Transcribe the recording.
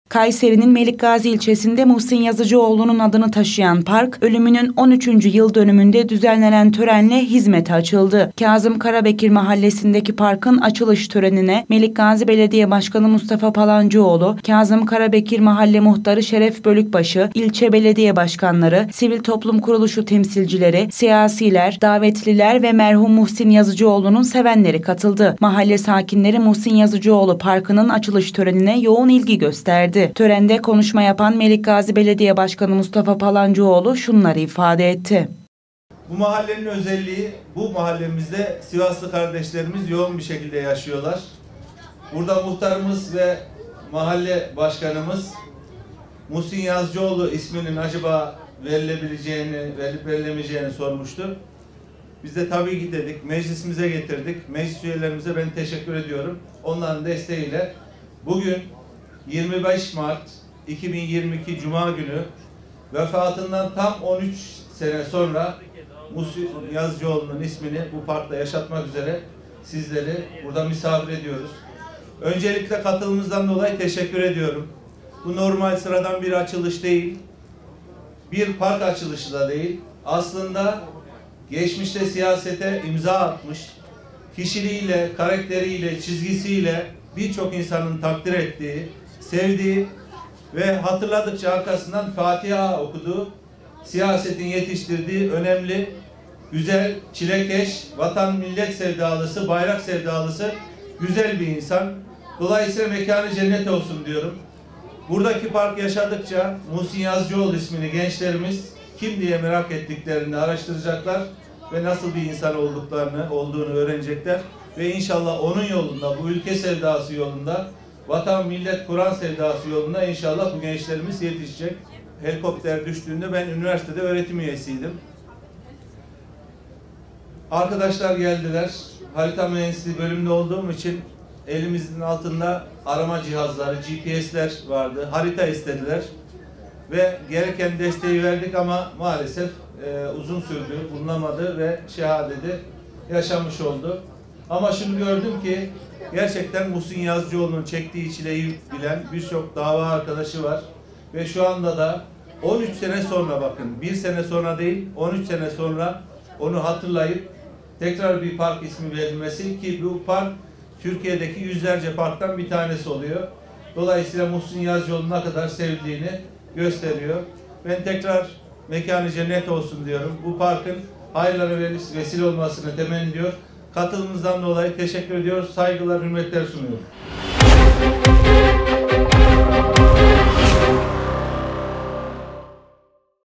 Kayseri'nin Melikgazi ilçesinde Muhsin Yazıcıoğlu'nun adını taşıyan park, ölümünün 13. yıl dönümünde düzenlenen törenle hizmete açıldı. Kazım Karabekir Mahallesi'ndeki parkın açılış törenine Melikgazi Belediye Başkanı Mustafa Palancıoğlu, Kazım Karabekir Mahalle Muhtarı Şeref Bölükbaşı, ilçe belediye başkanları, sivil toplum kuruluşu temsilcileri, siyasiler, davetliler ve merhum Muhsin Yazıcıoğlu'nun sevenleri katıldı. Mahalle sakinleri Muhsin Yazıcıoğlu Parkı'nın açılış törenine yoğun ilgi gösterdi. Törende konuşma yapan Melikgazi Belediye Başkanı Mustafa Palancıoğlu şunları ifade etti. Bu mahallenin özelliği, bu mahallemizde Sivaslı kardeşlerimiz yoğun bir şekilde yaşıyorlar. Burada muhtarımız ve mahalle başkanımız Muhsin Yazıcıoğlu isminin acaba verilebileceğini, verilip verilemeyeceğini sormuştu. Biz de tabii ki dedik, meclisimize getirdik. Meclis üyelerimize ben teşekkür ediyorum. Onların desteğiyle bugün 25 Mart 2022 Cuma günü vefatından tam 13 sene sonra Muhsin Yazıcıoğlu'nun ismini bu parkta yaşatmak üzere sizleri burada misafir ediyoruz. Öncelikle katılımınızdan dolayı teşekkür ediyorum. Bu normal sıradan bir açılış değil, bir park açılışı da değil. Aslında geçmişte siyasete imza atmış, kişiliğiyle, karakteriyle, çizgisiyle birçok insanın takdir ettiği, sevdiği ve hatırladıkça arkasından Fatiha okuduğu, siyasetin yetiştirdiği önemli, güzel, çilekeş, vatan millet sevdalısı, bayrak sevdalısı güzel bir insan. Dolayısıyla mekanı cennet olsun diyorum. Buradaki park yaşadıkça Muhsin Yazıcıoğlu ismini gençlerimiz kim diye merak ettiklerini araştıracaklar ve nasıl bir insan olduğunu öğrenecekler. Ve inşallah onun yolunda, bu ülke sevdası yolunda, vatan, millet, Kur'an sevdası yolunda inşallah bu gençlerimiz yetişecek. Helikopter düştüğünde ben üniversitede öğretim üyesiydim. Arkadaşlar geldiler. Harita mühendisliği bölümünde olduğum için elimizin altında arama cihazları, GPS'ler vardı. Harita istediler. Ve gereken desteği verdik ama maalesef uzun sürdü, bulunamadı ve şehadeti yaşamış oldu. Ama şunu gördüm ki gerçekten Muhsin Yazıcıoğlu'nun çektiği çileyi bilen birçok dava arkadaşı var. Ve şu anda da 13 sene sonra, bakın bir sene sonra değil 13 sene sonra onu hatırlayıp tekrar bir park ismi verilmesi, ki bu park Türkiye'deki yüzlerce parktan bir tanesi oluyor. Dolayısıyla Muhsin Yazıcıoğlu'nun ne kadar sevdiğini gösteriyor. Ben tekrar mekanı cennet olsun diyorum. Bu parkın hayırlara vesile olmasını temenni ediyor. Katılımınızdan dolayı teşekkür ediyoruz. Saygılar, hürmetler sunuyorum.